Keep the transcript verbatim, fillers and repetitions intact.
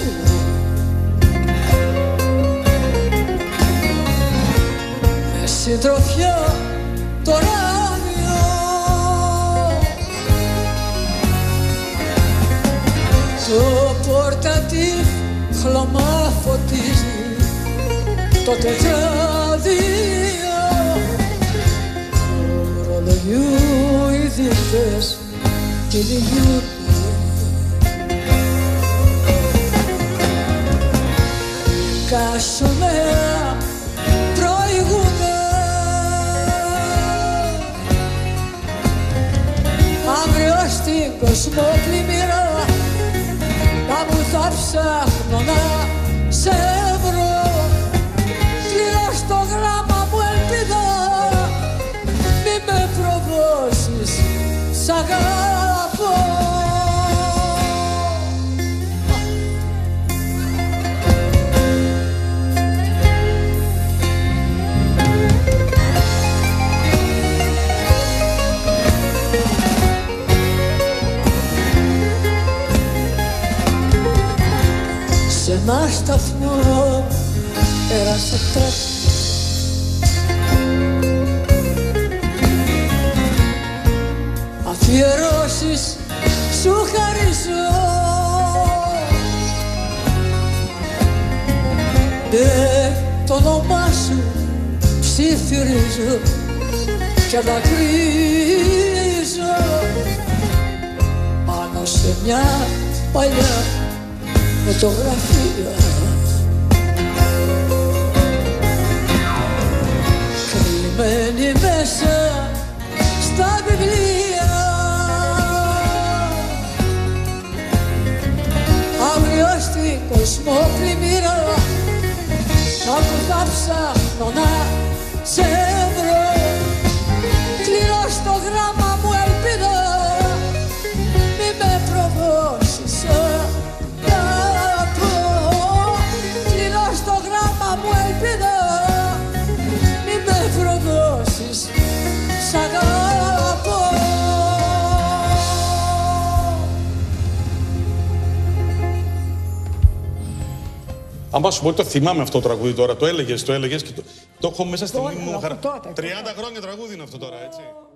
σου με συντροφιά το ράδιο, το πορτατίφ χλωμά φωτίζει το τετράδιο του ρολογιού οι δείχτες κυνηγούνται. Κασονέα προηγούνται, αύριο στην κοσμοπλημμύρα να μου θα ψάχνω να σε βρω. Κλείνω στο γράμμα μου ελπίδα, μη με προδώσεις, σ' αγαπώ. Σε ένα σταθμό πέρασε τρέχει, αφιερώσεις σου χαρίζω και το όνομά σου ψιθυρίζω και δακρύζω πάνω σε μια παλιά φωτογραφία κρυμμένη μέσα στα βιβλία. Αύριο στην κοσμοπλημμύρα κάπου θα ψάχνω να σε βρω. Κλείνω στο γράμμα μου ελπίδα, μη με προδώσεις, μου ελπίδα, μη με προδώσεις, σ' αγαπώ. Αν σου πω, το θυμάμαι αυτό το τραγούδι τώρα, το έλεγες, το έλεγες και το, το έχω μέσα στη μνήμη μου. Τότε, τριάντα χρόνια τραγούδι είναι αυτό τώρα, έτσι.